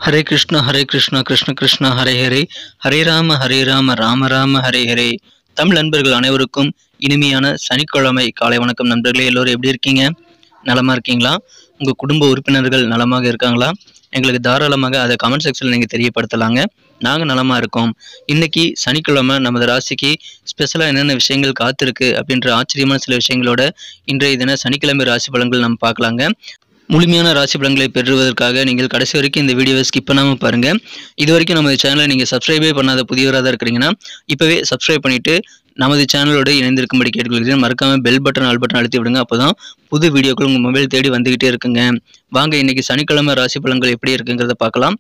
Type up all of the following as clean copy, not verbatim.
ஹரே கிருஷ்ணா கிருஷ்ண கிருஷ்ணா ஹரே ஹரே, ஹரே ராம ராம ராம ஹரே ஹரே. தமிழ் நண்பர்கள் அனைவருக்கும் இனிமையான சனிக்கிழமை காலை வணக்கம். நண்பர்களே, எல்லோரும் எப்படி இருக்கீங்க? நலமா இருக்கீங்களா? உங்கள் குடும்ப உறுப்பினர்கள் நலமாக இருக்காங்களா? எங்களுக்கு தாராளமாக அதை கமெண்ட் செக்ஷனில் நீங்கள் தெரியப்படுத்தலாங்க. நாங்கள் நலமாக இருக்கோம். இன்றைக்கி சனிக்கிழமை நமது ராசிக்கு ஸ்பெஷலாக என்னென்ன விஷயங்கள் காத்திருக்கு அப்படின்ற ஆச்சரியமான சில விஷயங்களோட இன்றைய தின சனிக்கிழமை ராசி பலன்கள் நம்ம பார்க்கலாங்க. முழுமையான ராசி பலன்களை பெறுவதற்காக நீங்கள் கடைசி வரைக்கும் இந்த வீடியோவை ஸ்கிப் பண்ணாமல் பாருங்கள். இது வரைக்கும் நமது சேனலை நீங்கள் சப்ஸ்கிரைபே பண்ணாத புதியவராக தான் இருக்கிறீங்கன்னா இப்போவே சப்ஸ்கிரைப் பண்ணிவிட்டு நமது சேனலோடு இணைந்திருக்கும்படி கேட்டுக்கொள்கிறேன். மறக்காமல் பெல் பட்டன் ஆல் பட்டன் அழுத்தி விடுங்க. அப்போ தான் புது வீடியோக்கள் உங்கள் மொபைல் தேடி வந்துக்கிட்டே இருக்குங்க. வாங்க இன்றைக்கி சனிக்கிழமை ராசி பலன்கள் எப்படி இருக்குங்கிறத பார்க்கலாம்.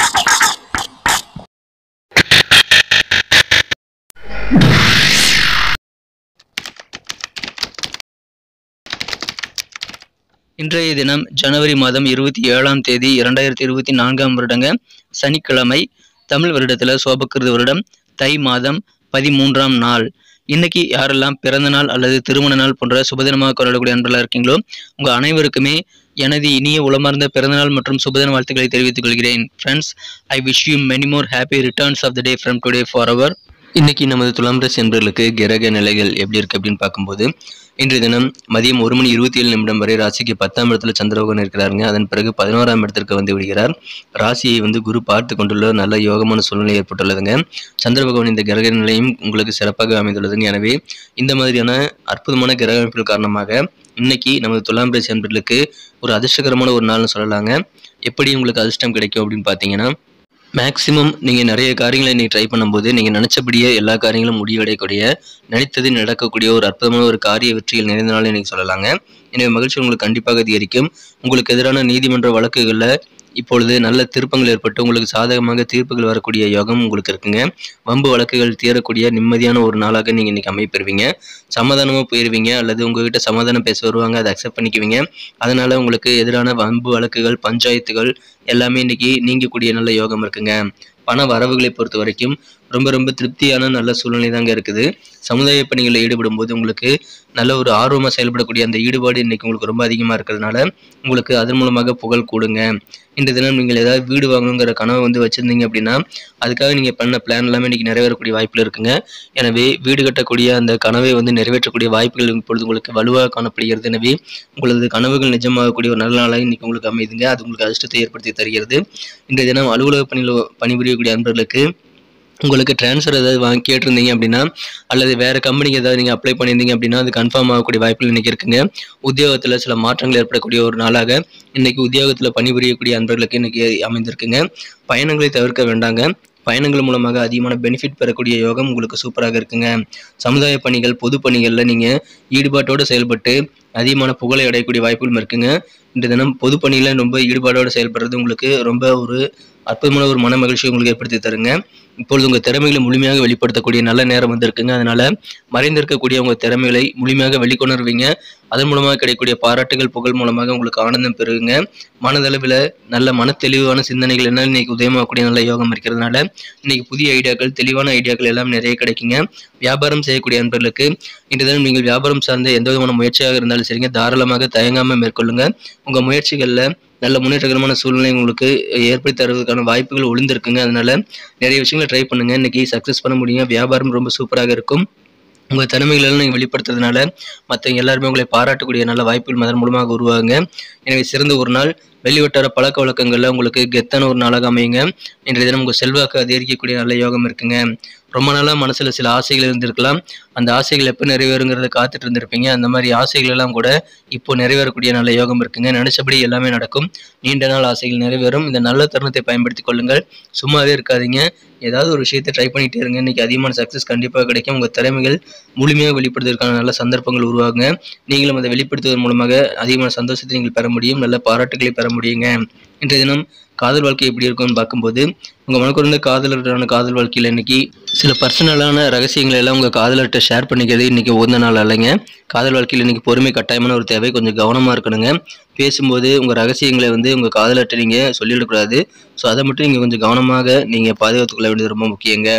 இன்றைய தினம் ஜனவரி மாதம் 27ஆம் தேதி 2024ஆம் வருடங்க, சனிக்கிழமை. தமிழ் வருடத்தில் சோபக்கிருது வருடம் தை மாதம் 13ஆம் நாள். இன்னைக்கு யாரெல்லாம் பிறந்த நாள் அல்லது திருமண நாள் போன்ற சுபதினமாக கொண்டாடக்கூடிய அன்பர்களாக இருக்கீங்களோ உங்கள் அனைவருக்குமே எனது இனிய உளமார்ந்த பிறந்தநாள் மற்றும் சுபதின வாழ்த்துக்களை தெரிவித்துக் கொள்கிறேன். Friends, I wish you many more happy returns of the day from today for our. இன்னைக்கு நமது துலாம் ராசி என்பவர்களுக்கு கிரக நிலைகள் எப்படி இருக்குது அப்படின்னு பார்க்கும்போது, இன்றைய தினம் மதியம் 1:27 வரை ராசிக்கு 10ஆம் இடத்துல சந்திரபகவான் இருக்கிறாருங்க. அதன் பிறகு 11ஆம் இடத்திற்கு வந்து விடுகிறார். ராசியை குரு பார்த்து கொண்டுள்ள நல்ல யோகமான சூழ்நிலை ஏற்பட்டுள்ளதுங்க. சந்திரபகவான் இந்த கிரக நிலையும் உங்களுக்கு சிறப்பாக அமைந்துள்ளதுங்க. எனவே இந்த மாதிரியான அற்புதமான கிரக அமைப்புகள் காரணமாக இன்னைக்கு நமது துலாம் ராசி என்பவர்களுக்கு ஒரு அதிர்ஷ்டகரமான ஒரு நாள்னு சொல்லலாங்க. எப்படி உங்களுக்கு அதிர்ஷ்டம் கிடைக்கும் அப்படின்னு பார்த்தீங்கன்னா, மேக்ஸிமம் நீங்கள் நிறைய காரியங்களை நீங்கள் ட்ரை பண்ணும்போது நீங்கள் நினச்சபடியே எல்லா காரியங்களும் முடிவடையக்கூடிய, நினைத்தது நடக்கக்கூடிய ஒரு அற்புதமான ஒரு காரிய வெற்றிகள் நிறைந்த நாள் நீங்கள் சொல்லலாங்க. எனவே மகிழ்ச்சி உங்களுக்கு கண்டிப்பாக அதிகரிக்கும். உங்களுக்கு எதிரான நீதிமன்ற வழக்குகளில் இப்பொழுது நல்ல திருப்பங்கள் ஏற்பட்டு உங்களுக்கு சாதகமாக தீர்ப்புகள் வரக்கூடிய யோகம் உங்களுக்கு இருக்குங்க. வம்பு வழக்குகள் தீரக்கூடிய நிம்மதியான ஒரு நாளாக நீங்கள் இன்றைக்கி அமைப்பெறுவீங்க. சமாதானமாக போயிடுவீங்க, அல்லது உங்கள்கிட்ட சமாதானம் பேச வருவாங்க, அதை அக்செப்ட் பண்ணிக்குவீங்க. அதனால் உங்களுக்கு எதிரான வம்பு வழக்குகள், பஞ்சாயத்துகள் எல்லாமே இன்றைக்கி நீங்கக்கூடிய நல்ல யோகம் இருக்குங்க. பண வரவுகளை பொறுத்த வரைக்கும் ரொம்ப திருப்தியான நல்ல சூழ்நிலை தாங்க இருக்குது. சமுதாய பணிகளில் ஈடுபடும் போது உங்களுக்கு நல்ல ஒரு ஆர்வமாக செயல்படக்கூடிய அந்த ஈடுபாடு இன்றைக்கி உங்களுக்கு ரொம்ப அதிகமாக இருக்கிறதுனால உங்களுக்கு அதன் மூலமாக புகழ் கூடுங்க. இன்றைய தினம் நீங்கள் ஏதாவது வீடு வாங்கணுங்கிற கனவை வச்சுருந்தீங்க அப்படின்னா அதுக்காக நீங்கள் பண்ண பிளான் எல்லாமே இன்றைக்கி நிறைவேறக்கூடிய வாய்ப்பில் இருக்குங்க. எனவே வீடு கட்டக்கூடிய அந்த கனவை நிறைவேற்றக்கூடிய வாய்ப்புகள் இப்பொழுது உங்களுக்கு வலுவாக காணப்படுகிறது. எனவே உங்களது கனவுகள் நிஜமாகக்கூடிய ஒரு நல்ல நாளாக இன்றைக்கி உங்களுக்கு அமைதுங்க. அது உங்களுக்கு அதிர்ஷ்டத்தை ஏற்படுத்தி தருகிறது. இன்றைய தினம் அலுவலக பணிபுரியக்கூடிய அன்பர்களுக்கு உங்களுக்கு ட்ரான்ஸ்ஃபர் ஏதாவது கேட்டிருந்தீங்க அப்படின்னா, அல்லது வேறு கம்பெனிக்கு ஏதாவது நீங்கள் அப்ளை பண்ணியிருந்தீங்க அப்படின்னா அது கன்ஃபார்ம் ஆகக்கூடிய வாய்ப்புகள் இன்றைக்கி இருக்குங்க. உத்தியோகத்தில் சில மாற்றங்கள் ஏற்படக்கூடிய ஒரு நாளாக இன்றைக்கி உத்தியோகத்தில் பணிபுரியக்கூடிய அன்பர்களுக்கு இன்றைக்கி அமைந்திருக்குங்க. பயணங்களை தவிர்க்க வேண்டாங்க. பயணங்கள் மூலமாக அதிகமான பெனிஃபிட் பெறக்கூடிய யோகம் உங்களுக்கு சூப்பராக இருக்குங்க. சமுதாய பணிகள், பொது பணிகளில் நீங்கள் ஈடுபாட்டோடு செயல்பட்டு அதிகமான புகழை அடையக்கூடிய வாய்ப்புகளும் இருக்குங்க. இந்த தினம் பொது பணியில் ரொம்ப ஈடுபாடோடு செயல்படுறது உங்களுக்கு ரொம்ப ஒரு அற்புதமான ஒரு மன மகிழ்ச்சி உங்களுக்கு ஏற்படுத்தி தருங்க. இப்பொழுது உங்கள் திறமைகளை முழுமையாக வெளிப்படுத்தக்கூடிய நல்ல நேரம் வந்திருக்குங்க. அதனால் மறைந்திருக்கக்கூடிய உங்கள் திறமைகளை முழுமையாக வெளிக்கொணர்வீங்க. அதன் மூலமாக கிடைக்கக்கூடிய பாராட்டுகள், புகழ் மூலமாக உங்களுக்கு ஆனந்தம் பெறுவீங்க. மனதளவில் நல்ல தெளிவான சிந்தனைகள் என்ன இன்றைக்கி உதயமாகக்கூடிய நல்ல யோகம் இருக்கிறதுனால இன்றைக்கி புதிய ஐடியாக்கள், தெளிவான ஐடியாக்கள் எல்லாம் நிறைய கிடைக்குங்க. வியாபாரம் செய்யக்கூடிய அன்பர்களுக்கு இன்றைய தினம் நீங்கள் வியாபாரம் சார்ந்த எந்த விதமான முயற்சியாக இருந்தாலும் சரிங்க, தாராளமாக தயங்காமல் மேற்கொள்ளுங்க. உங்கள் முயற்சிகளில் நல்ல முன்னேற்றகரமான சூழ்நிலை உங்களுக்கு ஏற்படுத்தி தருவதற்கான வாய்ப்புகள் ஒளிந்திருக்குங்க. அதனால் நிறைய விஷயங்களை ட்ரை பண்ணுங்கள். இன்றைக்கி சக்ஸஸ் பண்ண முடியும். வியாபாரம் ரொம்ப சூப்பராக இருக்கும். உங்கள் திறமைகளெல்லாம் நீங்கள் வெளிப்படுத்துறதுனால மற்றவங்க எல்லாருமே உங்களை பாராட்டக்கூடிய நல்ல வாய்ப்புகள் அதன் மூலமாக உருவாகுங்க. எனவே சிறந்த ஒரு நாள். வெளிவட்டார பழக்க வழக்கங்களில் உங்களுக்கு கெத்தான ஒரு நாளாக அமையுங்க. இன்றைய தினம் உங்கள் செல்வாக்கு அதிகரிக்கக்கூடிய நல்ல யோகம் இருக்குங்க. ரொம்ப நாளாக மனசில் சில ஆசைகள் இருந்திருக்கலாம். அந்த ஆசைகள் எப்போ நிறைவேறுங்கிறத காத்துட்டு இருந்திருப்பீங்க. அந்த மாதிரி ஆசைகள் எல்லாம் கூட இப்போ நிறைவேறக்கூடிய நல்ல யோகம் இருக்குங்க. நினச்சபடி எல்லாமே நடக்கும். நீண்ட நாள் ஆசைகள் நிறைவேறும். இந்த நல்ல தருணத்தை பயன்படுத்தி கொள்ளுங்கள். சும்மாவே இருக்காதீங்க. ஏதாவது ஒரு விஷயத்தை ட்ரை பண்ணிகிட்டே இருங்க. இன்றைக்கி அதிகமான சக்ஸஸ் கண்டிப்பாக கிடைக்கும். உங்கள் திறமைகள் முழுமையாக வெளிப்படுத்துவதற்கான நல்ல சந்தர்ப்பங்கள் உருவாகுங்க. நீங்களும் அதை வெளிப்படுத்துவதன் மூலமாக அதிகமான சந்தோஷத்தை நீங்கள் பெற முடியும். நல்ல பாராட்டுகளை பெற முடியுங்க. இன்றைய தினம் காதல் வாழ்க்கை எப்படி இருக்கும்னு பார்க்கும்போது, உங்கள் மனக்குறந்த காதலரான காதல் வாழ்க்கையில் இன்றைக்கி சில பர்சனலான ரகசியங்களை எல்லாம் உங்கள் காதலர்கிட்ட ஷேர் பண்ணிக்கிறது இன்றைக்கி உகந்த நாள் இல்லைங்க. காதல் வாழ்க்கையில் இன்றைக்கி பொறுமை கட்டாயமான ஒரு தேவை. கொஞ்சம் கவனமாக இருக்கணுங்க. பேசும்போது உங்கள் ரகசியங்களை உங்கள் காதலர்கிட்ட நீங்கள் சொல்லிடக்கூடாது. ஸோ அதை மட்டும் நீங்கள் கொஞ்சம் கவனமாக நீங்கள் பாதுகாத்துக்கொள்ள வேண்டியது ரொம்ப முக்கியங்க.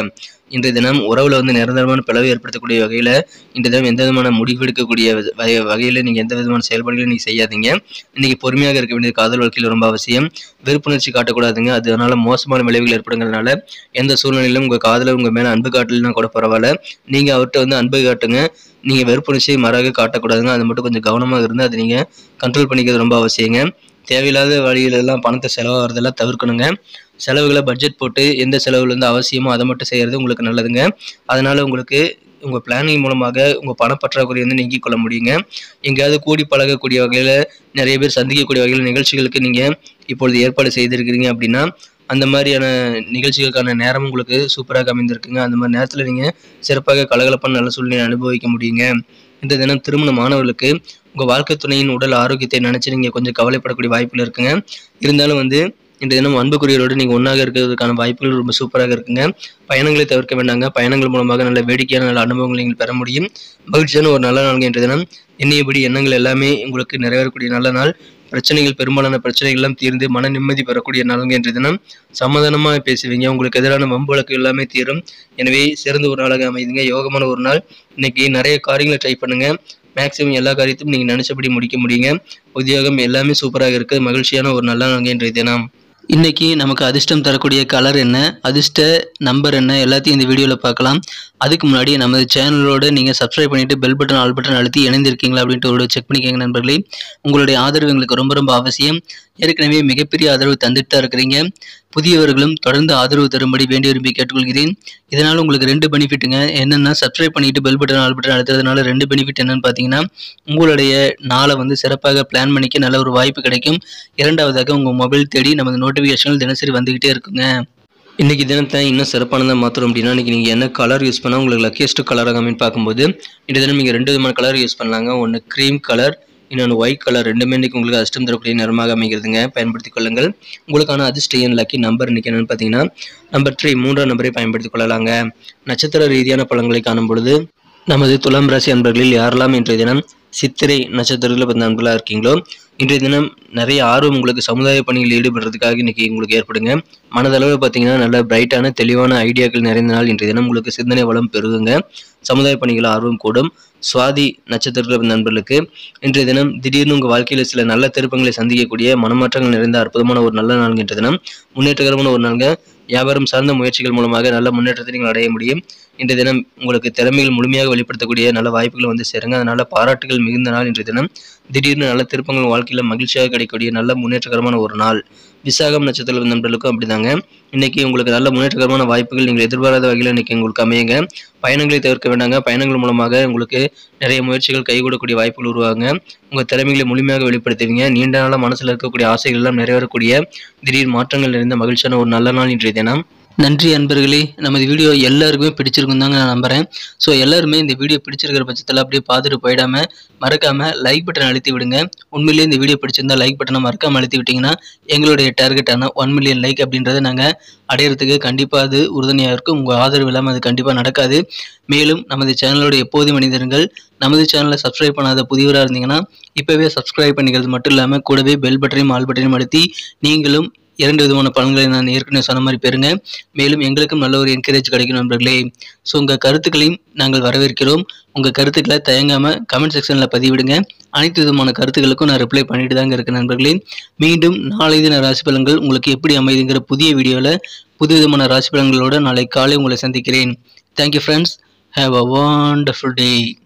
இன்றைய தினம் உறவில் வந்து நிரந்தரமான பிளவு ஏற்படுத்தக்கூடிய வகையில் இன்றைய தினம் எந்த விதமான முடிவு எடுக்கக்கூடிய வகையில் நீங்கள் எந்த விதமான செயல்பாடுகளையும் நீங்கள் செய்யாதீங்க. இன்றைக்கி பொறுமையாக இருக்க வேண்டியது காதல் வாழ்க்கையில் ரொம்ப அவசியம். வெறுப்புணர்ச்சி காட்டக்கூடாதுங்க. அதனால மோசமான விளைவுகள் ஏற்படுங்கிறதுனால எந்த சூழ்நிலையிலும் உங்கள் காதலை உங்கள் மேலே அன்பு காட்டலைன்னா கூட பரவாயில்ல, நீங்கள் அவர்கிட்ட வந்து அன்பு காட்டுங்க. நீங்கள் வெறுப்புணர்ச்சியை மாறாக காட்டக்கூடாதுங்க. அது மட்டும் கொஞ்சம் கவனமாக இருந்து அதை நீங்கள் கண்ட்ரோல் பண்ணிக்கிறது ரொம்ப அவசியங்க. தேவையில்லாத வழியிலெல்லாம் பணத்தை செலவாகிறதெல்லாம் தவிர்க்கணுங்க. செலவுகளை பட்ஜெட் போட்டு எந்த செலவுல இருந்து அவசியமோ அதை மட்டும் செய்கிறது உங்களுக்கு நல்லதுங்க. அதனால் உங்களுக்கு உங்கள் பிளானிங் மூலமாக உங்கள் பணப்பற்றாக்குறை வந்து நீக்கிக் கொள்ள முடியுங்க. எங்கேயாவது கூடி பழகக்கூடிய வகையில் நிறைய பேர் சந்திக்கக்கூடிய வகையில் நிகழ்ச்சிகளுக்கு நீங்கள் இப்பொழுது ஏற்பாடு செய்திருக்கிறீங்க அப்படின்னா அந்த மாதிரியான நிகழ்ச்சிகளுக்கான நேரம் உங்களுக்கு சூப்பராக அமைந்திருக்குங்க. அந்த மாதிரி நேரத்தில் நீங்கள் சிறப்பாக கலகலப்பான நல்ல சூழ்நிலை அனுபவிக்க முடியுங்க. இந்த தினம் திருமண மாணவர்களுக்கு உங்கள் வாழ்க்கை துணையின் உடல் ஆரோக்கியத்தை நினச்சி நீங்கள் கொஞ்சம் கவலைப்படக்கூடிய வாய்ப்புகள் இருக்குங்க. இருந்தாலும் வந்து இன்றைய தினம் அன்புக்குரியவரோடு நீங்கள் ஒன்றாக இருக்கிறதுக்கான வாய்ப்புகள் ரொம்ப சூப்பராக இருக்குங்க. பயணங்களை தவிர்க்க வேண்டாங்க. பயணங்கள் மூலமாக நல்ல வேடிக்கையான நல்ல அனுபவங்களை நீங்கள் பெற முடியும். மகிழ்ச்சியான ஒரு நல்ல நாள் இன்றைய தினம். எண்ணியபடி எண்ணங்கள் எல்லாமே உங்களுக்கு நிறைவேறக்கூடிய நல்ல நாள். பிரச்சனைகள் பெரும்பாலான பிரச்சனைகள் எல்லாம் தீர்ந்து மன நிம்மதி பெறக்கூடிய நாளுங்க இன்றைய தினம். சமாதானமாக பேசுவீங்க. உங்களுக்கு எதிரான வம்பு வழக்கு எல்லாமே தீரும். எனவே சிறந்த ஒரு நாளாக அமைதுங்க. யோகமான ஒரு நாள். இன்னைக்கு நிறைய காரியங்களை ட்ரை பண்ணுங்க. மேக்ஸிமம் எல்லா காரியத்தையும் நீங்கள் நினச்சபடி முடிக்க முடியுங்க. உத்தியோகம் எல்லாமே சூப்பராக இருக்குது. மகிழ்ச்சியான ஒரு நல்ல நாளுங்க இன்றைய தினம். இன்றைக்கி நமக்கு அதிர்ஷ்டம் தரக்கூடிய கலர் என்ன, அதிர்ஷ்ட நம்பர் என்ன, எல்லாத்தையும் இந்த வீடியோவில் பார்க்கலாம். அதுக்கு முன்னாடி நமது சேனலோடு நீங்கள் சப்ஸ்கிரைப் பண்ணிவிட்டு பெல் பட்டன் ஆல் பட்டன் அழுத்தி இணைந்திருக்கீங்களா அப்படின்ட்டு ஒரு செக் பண்ணிக்கோங்க நண்பர்களே. உங்களுடைய ஆதரவு எங்களுக்கு ரொம்ப ரொம்ப அவசியம். ஏற்கனவே மிகப்பெரிய ஆதரவு தந்துட்டு தான் இருக்கிறீங்க. புதியவர்களும் தொடர்ந்து ஆதரவு தரும்படி வேண்டி விரும்பி கேட்டுக்கொள்கிறேன். இதனால் உங்களுக்கு 2 பெனிஃபிட்டுங்க. என்னென்னா சப்ஸ்கிரைப் பண்ணிவிட்டு பெல் பட்டன் ஆல் பட்டன் அழுத்துறதுனால 2 பெனிஃபிட் என்னென்னு பார்த்தீங்கன்னா, உங்களுடைய நாளை வந்து சிறப்பாக பிளான் பண்ணிக்க நல்ல ஒரு வாய்ப்பு கிடைக்கும். இரண்டாவதாக உங்கள் மொபைல் தேடி நமது நோட்டிஃபிகேஷன்கள் தினசரி வந்துக்கிட்டே இருக்குங்க. இன்றைக்கி தினத்தை இன்னும் சிறப்பானதாக மாற்றணும் அப்படின்னா இன்றைக்கி நீங்கள் என்ன கலர் யூஸ் பண்ணால் உங்களுக்கு லக்கியஸ்ட் கலராக அமைன்னு பார்க்கும்போது இன்றைய தினம் நீங்கள் 2 விதமான கலர் யூஸ் பண்ணலாங்க. ஒன்று க்ரீம் கலர், இன்னொன்று ஒயிட் கலர். ரெண்டுமே இன்றைக்கி உங்களுக்கு அதிர்ஷ்டம் தரக்கூடிய நிறமாக அமைகிறதுங்க. பயன்படுத்திக் கொள்ளுங்கள். உங்களுக்கான அதிர்ஷ்ட எண் லக்கி நம்பர் இன்றைக்கி என்னென்னு பார்த்தீங்கன்னா நம்பர் 3, 3ஆம் நம்பரை பயன்படுத்திக் கொள்ளலாங்க. நட்சத்திர ரீதியான பலன்களை காணும் பொழுது நமது துலாம் ராசி அன்பர்களில் யாரெல்லாம் இன்றைய தினம் சித்திரை நட்சத்திரத்தில் பிறந்த நண்பர்களாக இருக்கீங்களோ இன்றைய தினம் நிறைய ஆர்வம் உங்களுக்கு சமுதாய பணிகளில் ஈடுபடுறதுக்காக இன்றைக்கி உங்களுக்கு ஏற்படுங்க. மனதளவில் பார்த்தீங்கன்னா நல்ல பிரைட்டான தெளிவான ஐடியாக்கள் நிறைந்த நாள். இன்றைய தினம் உங்களுக்கு சிந்தனை வளம் பெருகுங்க. சமுதாய பணிகள் ஆர்வம் கூடும். சுவாதி நட்சத்திரத்தில் நண்பர்களுக்கு இன்றைய தினம் திடீர்னு உங்கள் வாழ்க்கையில் சில நல்ல திருப்பங்களை சந்திக்கக்கூடிய மனமாற்றங்கள் நிறைந்த அற்புதமான ஒரு நல்ல நாள். இன்றைய தினம் முன்னேற்றகரமான ஒரு நாளுங்க. வியாபாரம் சார்ந்த முயற்சிகள் மூலமாக நல்ல முன்னேற்றத்தை நீங்கள் அடைய முடியும். இன்றைய தினம் உங்களுக்கு திறமைகள் முழுமையாக வெளிப்படுத்தக்கூடிய நல்ல வாய்ப்புகள் வந்து சேருங்க. அதனால் பாராட்டுகள் மிகுந்த நாள். இன்றைய தினம் திடீர்னு நல்ல திருப்பங்கள் வாழ்க்கையில் மகிழ்ச்சியாக கிடைக்கக்கூடிய நல்ல முன்னேற்றகரமான ஒரு நாள். விசாகம் நட்சத்திர நண்பர்களுக்கும் அப்படிதாங்க. இன்றைக்கி உங்களுக்கு நல்ல முன்னேற்றகரமான வாய்ப்புகள் நீங்கள் எதிர்பாராத வகையில் இன்றைக்கி உங்களுக்கு அமையுங்க. பயணங்களை தவிர்க்க வேண்டாங்க. பயணங்கள் மூலமாக உங்களுக்கு நிறைய முயற்சிகள் கைகூடக்கூடிய வாய்ப்புகள் உருவாங்க. உங்கள் திறமைகளை முழுமையாக வெளிப்படுத்துவீங்க. நீண்ட நாளாக மனசில் இருக்கக்கூடிய ஆசைகள் எல்லாம் நிறைவேறக்கூடிய திடீர் மாற்றங்கள் நிறைந்த மகிழ்ச்சியான ஒரு நல்ல நாள் இன்றைய தினம். நன்றி அன்பர்களே. நமது வீடியோ எல்லாருக்குமே பிடிச்சிருக்கும் தாங்க நான் நம்புகிறேன். ஸோ எல்லாருமே இந்த வீடியோ பிடிச்சிருக்கிற பட்சத்தில் அப்படியே பார்த்துட்டு போயிடாமல் மறக்காமல் லைக் பட்டன் அழுத்தி விடுங்க. உண்மையிலேயே இந்த வீடியோ பிடிச்சிருந்தா லைக் பட்டனை மறக்காமல் அழுத்தி விட்டிங்கன்னா எங்களுடைய டார்கெட்டான 1 மில்லியன் லைக் அப்படின்றத நாங்கள் அடையிறதுக்கு கண்டிப்பாக அது உறுதுணையாக இருக்கும். உங்கள் ஆதரவு இல்லாமல் அது கண்டிப்பாக நடக்காது. மேலும் நமது சேனலோட எப்போதும் மனிதர்கள் நமது சேனலை சப்ஸ்கிரைப் பண்ணாத புதியவராக இருந்தீங்கன்னா இப்போவே சப்ஸ்கிரைப் பண்ணிக்கிறது மட்டும் இல்லாமல் கூடவே பெல் பட்டனையும் ஆல் பட்டனையும் அழுத்தி நீங்களும் 2 விதமான பலன்களை நான் ஏற்கனவே சொன்ன மாதிரி பெறுங்க. மேலும் எங்களுக்கும் நல்ல ஒரு என்கரேஜ் கிடைக்கும் நண்பர்களே. ஸோ உங்கள் கருத்துக்களையும் நாங்கள் வரவேற்கிறோம். உங்கள் கருத்துக்களை தயங்காமல் கமெண்ட் செக்ஷனில் பதிவிடுங்க. அனைத்து விதமான கருத்துக்களுக்கும் நான் ரிப்ளை பண்ணிட்டு தாங்க இருக்கேன் நண்பர்களே. மீண்டும் நாளை தின ராசி பலன்கள் உங்களுக்கு எப்படி அமைதுங்கிற புதிய வீடியோவில் புது விதமான ராசி பலன்களோடு நாளை காலை உங்களை சந்திக்கிறேன். Thank you friends. Have a wonderful day.